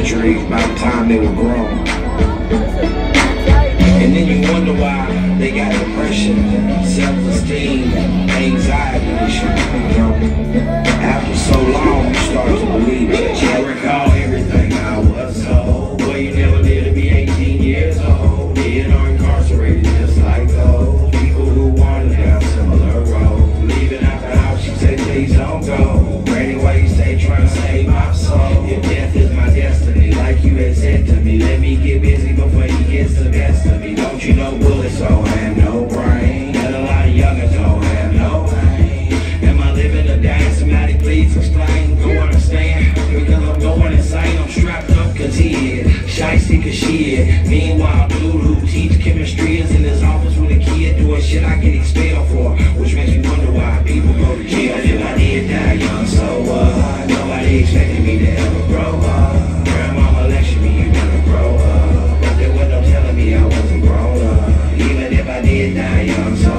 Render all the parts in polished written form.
injuries by the time they were grown. And then you wonder why they got depression, self-esteem, anxiety issues, you know. After so long, you start to believe it. I recall everything I was told. Well, you never lived to be 18 years old. Dead or incarcerated just like those people who wanted down similar road. Leaving out the house, she said, please don't go. Granny, why you stay trying to save my soul? If death is my destiny, like you had said to me, let me get busy before he gets the best of me. Don't you know bullets don't have no brain? And a lot of youngers don't have no pain. Am I living or dying? Somebody please explain. Go understand, because I'm going insane. I'm strapped up cause he is, shiesty cause she is. Meanwhile, dude who teach chemistry is in his office with a kid doing shit I get expelled for, which makes me wonder why people go to jail. If I did die young, so nobody expected me to ever grow up. Grandmama lectured me, you never grow up, but there was no telling me I wasn't grown up. Even if I did die young, so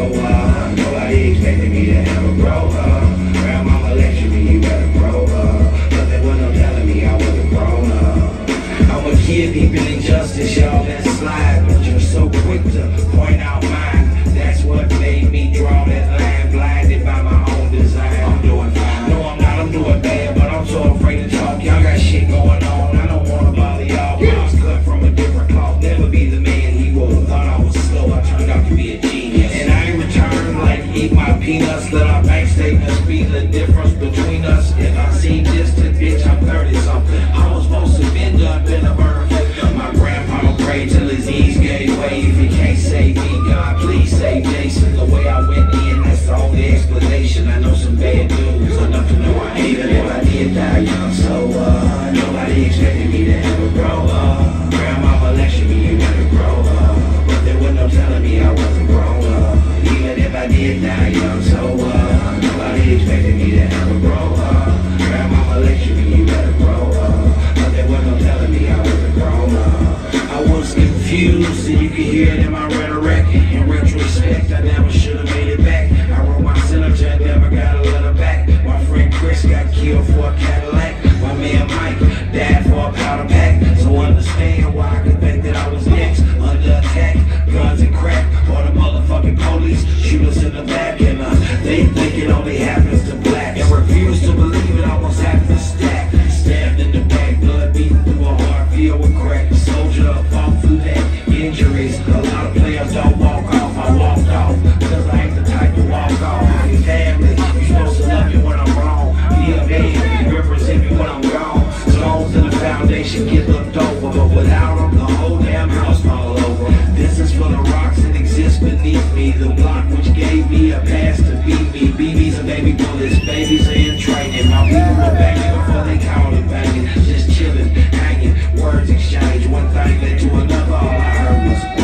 nobody expected me to ever grow up. Grandmama lectured me, you better grow up, but there was no telling me I wasn't grown up. I'm a kid peeping injustice, y'all, let's slide, but you're so quick to point out mine. That's what made me draw that line, blinded by my own design. I'm doing fine. No, I'm not, I'm doing bad, but I'm so afraid to talk. Y'all got shit going on, I don't wanna bother y'all. I was cut from a different cloth, never be the man he was. Thought I was slow, I turned out to be a genius. And I ain't returned like eat my peanuts. Let our bank statements be the difference between us. If I seem distant, bitch, I'm 30-something. I was supposed to been done, been a murder victim. My grandpa prayed till his knees gave way. If you can't save me, God, please save Jason. The way I went in, that's the only explanation. I know some bad news, enough to know I hate it. If I did die young, so nobody expected me to ever grow up. Grandmama lectured me, you better grow up, but there was no telling me I wasn't grown up. Even if I did die young, so nobody expected me to ever grow up. Grandmama lectured me, you better grow up, but there was no telling me I wasn't grown up. I was confused, and you can hear it in my rhetoric. In retrospect, I never should have made it back. I wrote my senator and never got a letter back. My friend Chris got killed for a Cadillac. My man Mike died for a powder pack. So understand why I could think that I was next. Under attack, guns and crack, or the motherfucking police shoot us in the back. And they think it only happens to blacks, and refuse to believe it almost happened to stack. Stabbed in the back, blood beating through a heart filled with crack. Soldier fought through that, injuries. A lot of players don't walk off. I walked off because I ain't the type to walk off. Your family, you supposed to love me when I'm wrong. Be a man, you represent me when I'm gone. Stones in the foundation get looked over, but without them, the whole damn house fall over. This is for the rocks that exist beneath me. The block which gave me a pass to beat me. BBs and baby bullets, babies are in training. My people were banging before they called it banging. Just chilling, hanging, words exchange. One thing led to another, all I heard was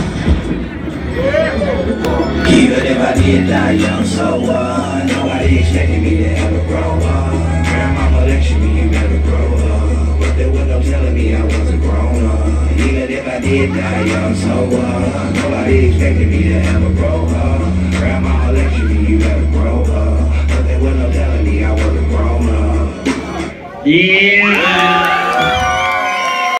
even if I did die young, so nobody expected me to ever grow up. Grandmama lectured me, you better grow up, but there was no telling me I wasn't grown up. Even if I did die young, so nobody expected me to ever grow up. Grandmama lectured me, you better grow up, but there was no telling me I wasn't grown up. Yeah.